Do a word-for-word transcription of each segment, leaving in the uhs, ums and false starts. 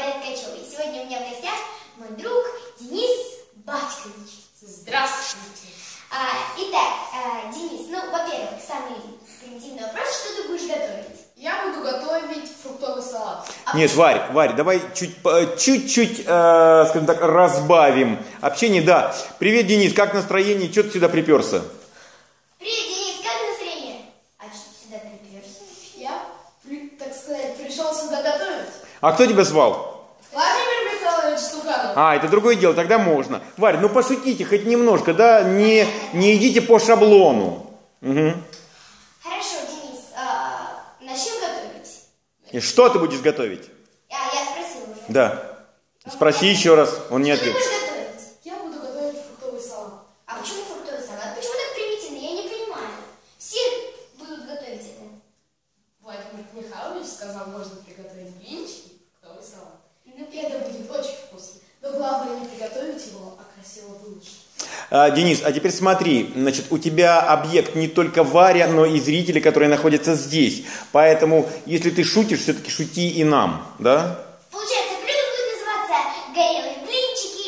Варя Ткачева. И сегодня у меня в гостях мой друг Денис Батькович. Здравствуйте. А, итак, а, Денис, ну, во-первых, самый примитивный вопрос, что ты будешь готовить? Я буду готовить фруктовый салат. А Нет, Варь, Варь, давай чуть-чуть, э, скажем так, разбавим общение. Да, привет, Денис, как настроение? Что ты сюда приперся? Привет, Денис, как настроение? А что ты сюда приперся? Я, так сказать, пришел сюда готовить. А кто тебя звал? Владимир Михайлович Стуканов. А, это другое дело, тогда можно. Варь, ну пошутите хоть немножко, да, не, не идите по шаблону. Угу. Хорошо, Денис, а, начнем готовить. И что ты будешь готовить? А, я спросила уже. Да. Спроси еще раз, он не Что ты ответит. будешь готовить? Я буду готовить фруктовый салат. А почему фруктовый салат? Почему так примитивно? Я не понимаю. Все будут готовить это. Владимир Михайлович сказал, можно приготовить блинчики и фруктовый салат. Ну, И это будет очень вкусно. Но главное не приготовить его, а красиво выложить. А, Денис, а теперь смотри, значит, у тебя объект не только Варя, но и зрители, которые находятся здесь. Поэтому, если ты шутишь, все-таки шути и нам, да? Получается, блюдо будет называться горелые блинчики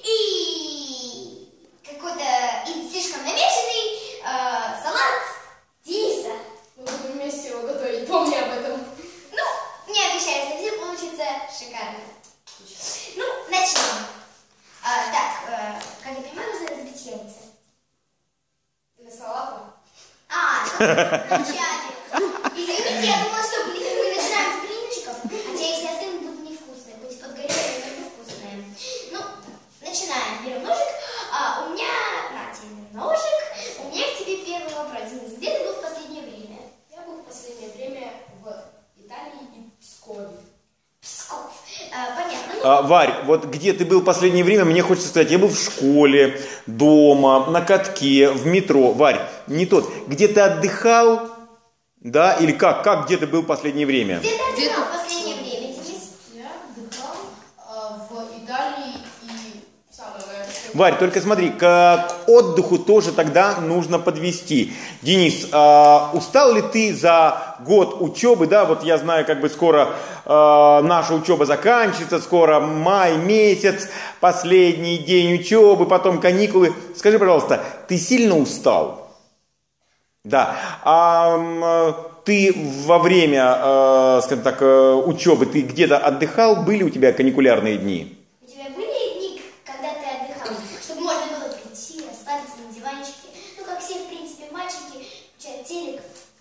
и какой-то и слишком намешанный э, салат Дениса. Мы будем вместе его готовить, помни об этом. Ну, не обещаю, что все получится шикарно. Ну, начнем. А, так, э, как я понимаю, нужно разбить яйца. Для салата. А, вначале. Извините, я думала, что блин, мы начинаем с блинчиков, хотя если остальные будут невкусные, хоть подгорелые, но невкусные. Ну, начинаем. Берем ножик. А, у меня, на тебе ножик. У меня к тебе первый вопрос. Денис, где ты был в последнее время? Я был в последнее время в Италии и Пскове. Псков. А, понятно. Ну, А, Варь, вот где ты был в последнее время, мне хочется сказать, я был в школе, дома, на катке, в метро. Варь, не тот. Где ты отдыхал, да, или как? Как, где ты был в последнее время? где ты отдыхал в последнее время, Денис? Я отдыхал э, в Италии и самое мое... Варь, только смотри, к отдыху тоже тогда нужно подвести. Денис, а, устал ли ты за год учебы, да, вот я знаю, как бы скоро а, наша учеба заканчивается, скоро май месяц, последний день учебы, потом каникулы. Скажи, пожалуйста, ты сильно устал? Да. А м, ты во время, э, скажем так, э, учебы, ты где-то отдыхал? Были у тебя каникулярные дни? У тебя были дни, когда ты отдыхал, чтобы можно было прийти, расслабиться на диванчике? Ну, как все, в принципе, мальчики, включают телек.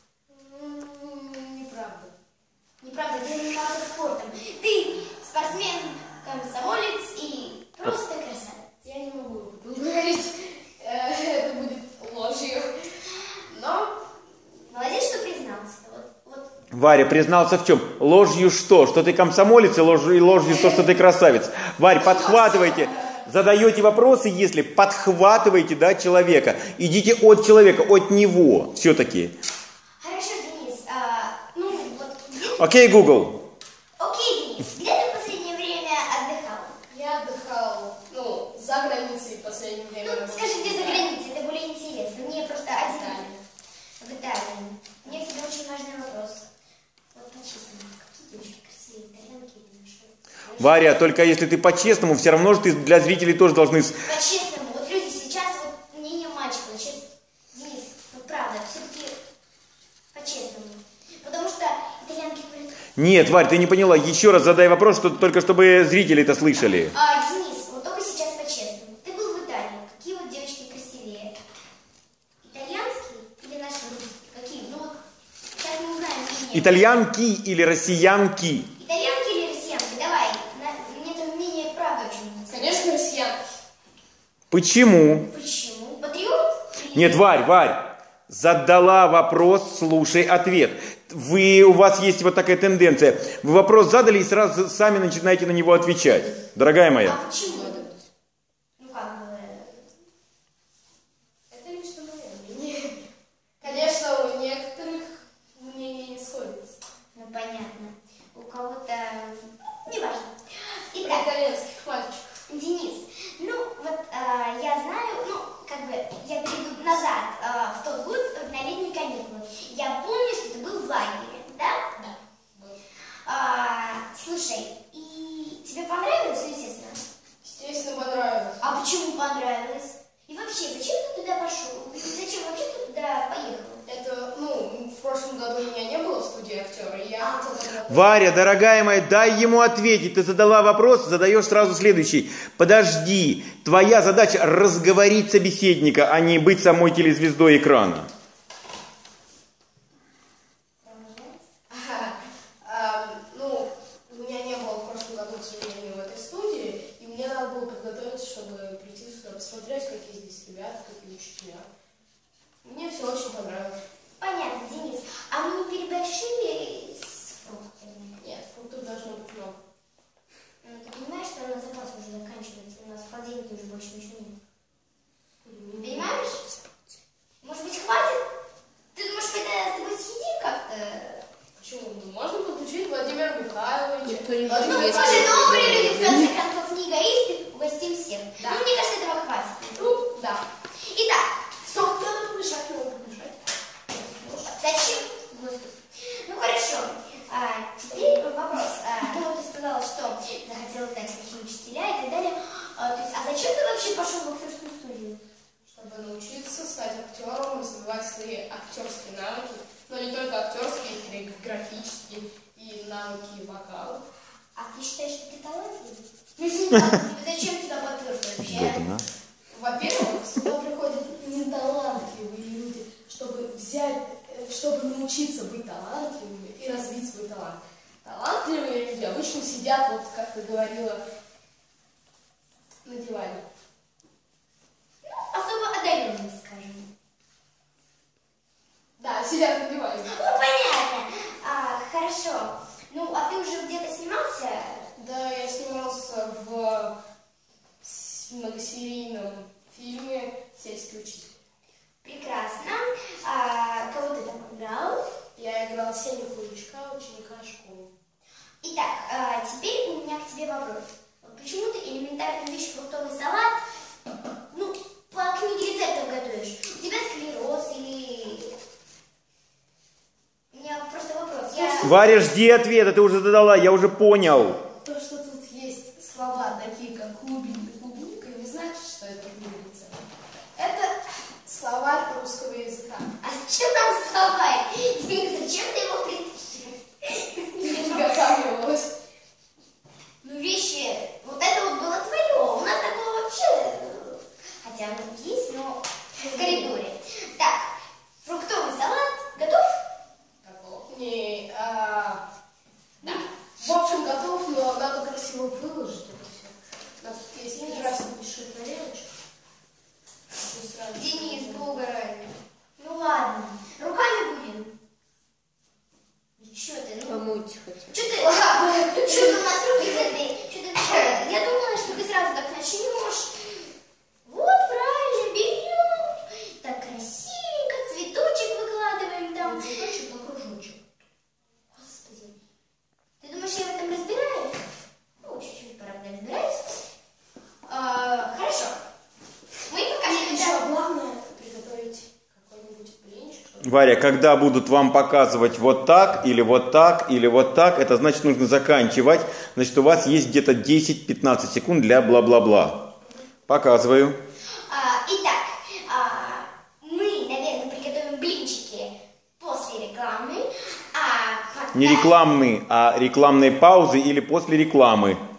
М, Неправда. Неправда, ты занимался спортом. Ты спортсмен, комсомолец и просто красавец. Я не могу об этом говорить. Э, Это будет ложью. Но Молодец, что признался. Вот, вот. Варя признался в чем? Ложью что? Что ты комсомолец и ложью, и ложью то, что ты красавец. Варь, подхватывайте. Задаете вопросы, если подхватываете, да, человека. Идите от человека, от него все-таки. Хорошо, Денис. А, ну, вот где ты... Окей, Google. Окей, Денис, где ты в последнее время отдыхал? я отдыхал, ну, за границей в последнее время. Ну, скажи, где за границей, это более интересно. Мне просто один... Италия. В Италии. У меня к тебе очень важный вопрос. Вот по-честному, какие девушки красивые, итальянки или наши? Варя, только если ты по-честному, все равно же ты для зрителей тоже должны... с- По-честному, вот люди сейчас, вот мнение мальчиков, вот сейчас, Денис, вот правда, все-таки по-честному. Потому что итальянки говорят, Нет, Варь, ты не поняла. Еще раз задай вопрос, что, только чтобы зрители это слышали. а, Денис, вот только сейчас по-честному. Ты был в Италии, какие вот девочки красивее? Итальянские или наши русские? Какие? Ну вот, сейчас мы узнаем мнение. Итальянки или россиянки? Итальянки или россиянки? Давай, на- мне это мнение правда очень интересно. Конечно, россиян. Почему? Почему? Патриот? Или- Нет, Варь, Варь, задала вопрос, слушай ответ. Вы, у вас есть вот такая тенденция. Вы вопрос задали и сразу сами начинаете на него отвечать. Дорогая моя. А почему это? Ну как бы... Это лично мое мнение. Конечно, у некоторых мнения не сходятся. Ну понятно. У кого-то... Неважно. Про Итак, итальянских мальчиков. Денис, ну вот а, я знаю, ну как бы я перейду назад а, в тот год на летние каникулы. Я помню, что ты был в лагере, да? Да. А, слушай, и Варя, дорогая моя, дай ему ответить. Ты задала вопрос, задаешь сразу следующий. Подожди, твоя задача разговорить собеседника, а не быть самой телезвездой экрана. Ага. А, ну, у меня не было в прошлом году, к сожалению, в этой студии, и мне надо было подготовиться, чтобы прийти сюда, посмотреть, какие здесь ребята, какие учителя. Мне все очень понравилось. Понятно, Денис. А мы не переборщили с фруктами? Нет, фруктов должно быть много. Ну, ты понимаешь, что у нас запас уже заканчивается, у нас в холодильнике уже больше ничего нет. Понимаешь? Может быть, хватит? Ты думаешь, мы тогда с тобой съедим как-то? Почему? Ну, можно подключить Владимира Михайловича. Никто не Должно Ну, мы быть же много. добрые люди, в конце концов, не эгоисты, угостим всех. Да. Ну, мне кажется, этого хватит. Ну, да. Итак, Стоп, надо помешать, надо помешать. зачем? Господи. Ну, хорошо. А, теперь вопрос. А, ну, ты сказала, что захотела знать, какие учителя и так далее. А, то есть, а зачем ты вообще пошел в актерскую студию? Чтобы научиться стать актером, развивать свои актерские навыки, но не только актерские, хореографические и навыки вокала. А ты считаешь, что ты талантливый? Ну, если не так, зачем сюда попёрся вообще? Во-первых, сюда приходят неталантливые люди, чтобы взять, э, чтобы научиться быть талантливыми и развить свой талант. Талантливые люди обычно сидят, вот как ты говорила, на диване. Ну, особо одаренный, скажем. Да, сидят на диване. Ну, понятно. А, хорошо. Ну, а ты уже где-то снимался? Да, я снимался в с- многосерийном фильме «Сельский учитель». Прекрасно. А, кого ты там играл? Я играл Сеню Худячка, ученика школы. Итак, а, теперь у меня к тебе вопрос. Вот почему ты элементарную вещь фруктовый салат, ну, по книге рецептов готовишь? У тебя склероз или... У меня просто вопрос. Я... Варя, жди ответа, ты уже задала, я уже понял. То, что тут есть слова такие, как клубника, клубника, не значит, что это книга. Это словарь русского языка. А зачем там словарь? Денис, зачем ты его притащил? Не подготавливалась. Ну, вещи, вот это вот было твое. У нас такого вообще... Хотя оно есть, но в коридоре. Так, фруктовый салат готов? Готов. Не, а... Да. В общем, готов, но надо красиво выложить это все. У нас тут есть прекраснейшая тарелочка. Очень странно. Денис, бога ради. Ну ладно, руками будем. Че ты, ну... Помыть хотя бы. Че ты, ладно, че ты у нас руки мытые? Че ты, че? Я думала, что ты сразу так начнешь. Вот, правильно, берем. Так красивенько, цветочек выкладываем там. Цветочек на кружочек. Господи. Ты думаешь, я в этом разбираюсь? Ну, чуть-чуть, правда, разбираюсь. А, хорошо. Мы пока И что... еще главное приготовить какой-нибудь блинчик. чтобы- Варя, когда будут вам показывать вот так, или вот так, или вот так, это значит нужно заканчивать. Значит, у вас есть где-то десять-пятнадцать секунд для бла-бла-бла. Показываю. А, итак, а, мы, наверное, приготовим блинчики после рекламы. А, Не потом- рекламные, а рекламные паузы или после рекламы.